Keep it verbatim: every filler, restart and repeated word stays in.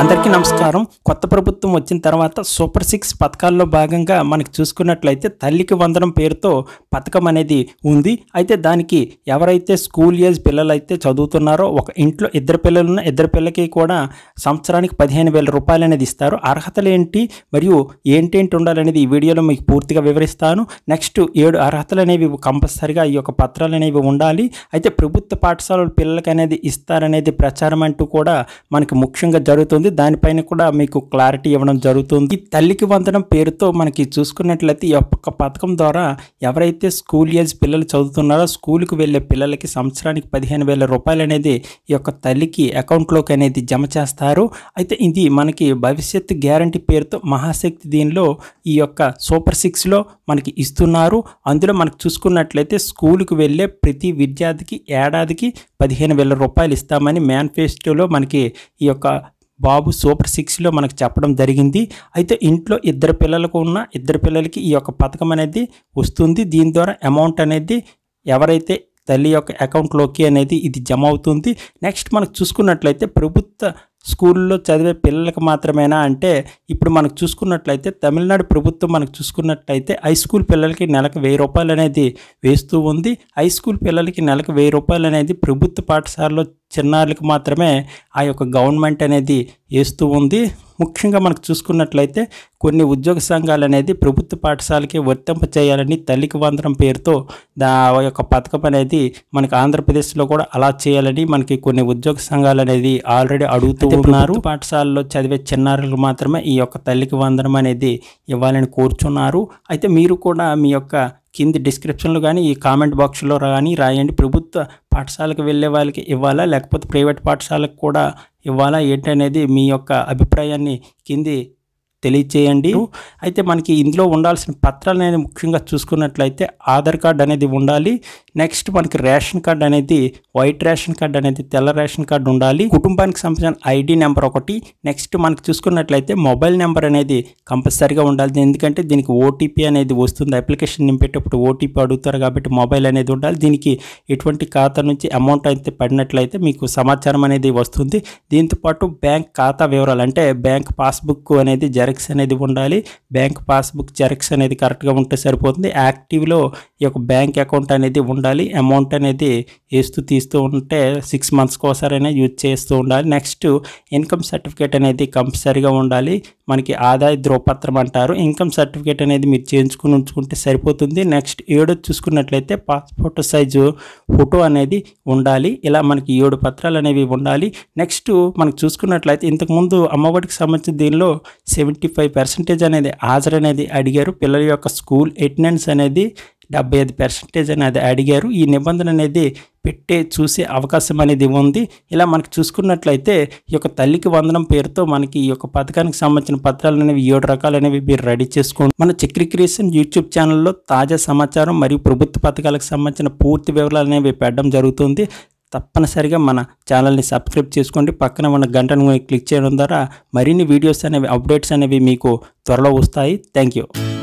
అందరికీ నమస్కారం. కొత్త ప్రభుత్వం వచ్చిన తర్వాత సూపర్ సిక్స్ పథకాల్లో భాగంగా మనకి చూసుకున్నట్లయితే తల్లికి వందనం పేరుతో పథకం అనేది ఉంది. అయితే దానికి ఎవరైతే స్కూల్ ఏజ్ పిల్లలైతే చదువుతున్నారో ఒక ఇంట్లో ఇద్దరు పిల్లలున్న ఇద్దరు పిల్లలకి కూడా సంవత్సరానికి పదిహేను వేల రూపాయలు అనేది ఇస్తారు. అర్హతలు ఏంటి మరియు ఏంటేంటి ఉండాలనేది ఈ వీడియోలో మీకు పూర్తిగా వివరిస్తాను. నెక్స్ట్ ఏడు అర్హతలు అనేవి కంపల్సరిగా ఈ యొక్క పత్రాలు అనేవి ఉండాలి. అయితే ప్రభుత్వ పాఠశాలల పిల్లలకి అనేది ఇస్తారనేది ప్రచారం అంటూ కూడా మనకి ముఖ్యంగా జరుగుతుంది. దానిపైన కూడా మీకు క్లారిటీ ఇవ్వడం జరుగుతుంది. తల్లికి వందనం పేరుతో మనకి చూసుకున్నట్లయితే ఈ యొక్క పథకం ద్వారా ఎవరైతే స్కూల్ ఏజ్ పిల్లలు చదువుతున్నారో స్కూల్కి వెళ్ళే పిల్లలకి సంవత్సరానికి పదిహేను వేల రూపాయలు అనేది ఈ యొక్క తల్లికి అకౌంట్లోకి అనేది జమ చేస్తారు. అయితే ఇది మనకి భవిష్యత్తు గ్యారంటీ పేరుతో మహాశక్తి దీనిలో ఈ యొక్క సూపర్ సిక్స్లో మనకి ఇస్తున్నారు. అందులో మనకు చూసుకున్నట్లయితే స్కూల్కి వెళ్ళే ప్రతి విద్యార్థికి ఏడాదికి పదిహేను వేల రూపాయలు ఇస్తామని మేనిఫెస్టోలో మనకి ఈ యొక్క బాబు సూపర్ సిక్స్లో మనకు చెప్పడం జరిగింది. అయితే ఇంట్లో ఇద్దరు పిల్లలకు ఉన్న ఇద్దరు పిల్లలకి ఈ యొక్క పథకం అనేది వస్తుంది. దీని ద్వారా అమౌంట్ అనేది ఎవరైతే తల్లి యొక్క అకౌంట్లోకి అనేది ఇది జమ అవుతుంది. నెక్స్ట్ మనకు చూసుకున్నట్లయితే ప్రభుత్వ స్కూల్లో చదివే పిల్లలకు మాత్రమేనా అంటే ఇప్పుడు మనకు చూసుకున్నట్లయితే తమిళనాడు ప్రభుత్వం మనకు చూసుకున్నట్లయితే హై స్కూల్ పిల్లలకి నెలకు వెయ్యి రూపాయలు అనేది వేస్తూ ఉంది. హై స్కూల్ పిల్లలకి నెలకు వెయ్యి రూపాయలు అనేది ప్రభుత్వ పాఠశాలలో చిన్నారులకు మాత్రమే ఆ యొక్క గవర్నమెంట్ అనేది వేస్తూ ఉంది. ముఖ్యంగా మనకు చూసుకున్నట్లయితే కొన్ని ఉద్యోగ సంఘాలు అనేది ప్రభుత్వ పాఠశాలకి వర్తింప చేయాలని తల్లికి వందనం పేరుతో దా యొక్క పథకం అనేది మనకి ఆంధ్రప్రదేశ్లో కూడా అలా చేయాలని మనకి కొన్ని ఉద్యోగ సంఘాలు అనేది ఆల్రెడీ అడుగుతూ ఉన్నారు. పాఠశాలలో చదివే చిన్నారులకు మాత్రమే ఈ యొక్క తల్లికి వందనం అనేది ఇవ్వాలని కోరుచున్నారు. అయితే మీరు కూడా మీ యొక్క కింది డిస్క్రిప్షన్లో కానీ ఈ కామెంట్ బాక్స్లో కానీ రాయండి. ప్రభుత్వ పాఠశాలకు వెళ్ళే వాళ్ళకి ఇవ్వాలా లేకపోతే ప్రైవేట్ పాఠశాలకు కూడా ఇవ్వాలా ఏంటనేది మీ యొక్క అభిప్రాయాన్ని కింది తెలియచేయండి. అయితే మనకి ఇందులో ఉండాల్సిన పత్రాలు అనేది ముఖ్యంగా చూసుకున్నట్లయితే ఆధార్ కార్డ్ అనేది ఉండాలి. నెక్స్ట్ మనకి రేషన్ కార్డ్ అనేది వైట్ రేషన్ కార్డ్ అనేది తెల్ల రేషన్ కార్డు ఉండాలి. కుటుంబానికి సంబంధించిన ఐడి నెంబర్ ఒకటి. నెక్స్ట్ మనకి చూసుకున్నట్లయితే మొబైల్ నెంబర్ అనేది కంపల్సరీగా ఉండాలి. ఎందుకంటే దీనికి ఓటీపీ అనేది వస్తుంది. అప్లికేషన్ నింపేటప్పుడు ఓటీపీ అడుగుతారు కాబట్టి మొబైల్ అనేది ఉండాలి. దీనికి ఎటువంటి ఖాతా నుంచి అమౌంట్ అయితే పడినట్లయితే మీకు సమాచారం అనేది వస్తుంది. దీంతోపాటు బ్యాంక్ ఖాతా వివరాలు అంటే బ్యాంక్ పాస్బుక్ అనేది జెరాక్స్ అనేది ఉండాలి. బ్యాంక్ పాస్బుక్ జెరాక్స్ అనేది కరెక్ట్గా ఉంటే సరిపోతుంది. యాక్టివ్లో ఈ యొక్క బ్యాంక్ అకౌంట్ అనేది ఉండాలి. అమౌంట్ అనేది వేస్తూ తీస్తూ ఉంటే సిక్స్ మంత్స్కి ఒకసారైనా యూజ్ చేస్తూ ఉండాలి. నెక్స్ట్ ఇన్కమ్ సర్టిఫికేట్ అనేది కంపల్సరీగా ఉండాలి. మనకి ఆదాయ ధ్రువపత్రం అంటారు. ఇన్కమ్ సర్టిఫికేట్ అనేది మీరు చేయించుకుని ఉంచుకుంటే సరిపోతుంది. నెక్స్ట్ ఏడు చూసుకున్నట్లయితే పాస్పోర్ట్ సైజు ఫోటో అనేది ఉండాలి. ఇలా మనకి ఏడు పత్రాలు అనేవి ఉండాలి. నెక్స్ట్ మనకు చూసుకున్నట్లయితే ఇంతకుముందు అమ్మఒడికి సంబంధించిన దీనిలో సెవెంటీ ఫైవ్ పర్సెంటేజ్ అనేది హాజరు అనేది అడిగారు. పిల్లల యొక్క స్కూల్ అటెండెన్స్ అనేది డెబ్బై ఐదు పర్సెంటేజ్ అనేది అడిగారు. ఈ నిబంధన అనేది పెట్టే చూసే అవకాశం అనేది ఉంది. ఇలా మనకి చూసుకున్నట్లయితే ఈ యొక్క తల్లికి వందనం పేరుతో మనకి ఈ యొక్క పథకానికి సంబంధించిన పత్రాలు అనేవి ఏడు రకాలు అనేవి మీరు రెడీ చేసుకోండి. మన చక్రి క్రియేషన్ యూట్యూబ్ ఛానల్లో తాజా సమాచారం మరియు ప్రభుత్వ పథకాలకు సంబంధించిన పూర్తి వివరాలు అనేవి పెట్టడం జరుగుతుంది. తప్పనిసరిగా మన ఛానల్ని సబ్స్క్రైబ్ చేసుకోండి. పక్కన ఉన్న గంటను క్లిక్ చేయడం ద్వారా మరిన్ని వీడియోస్ అనేవి అప్డేట్స్ అనేవి మీకు త్వరలో వస్తాయి. Thank you.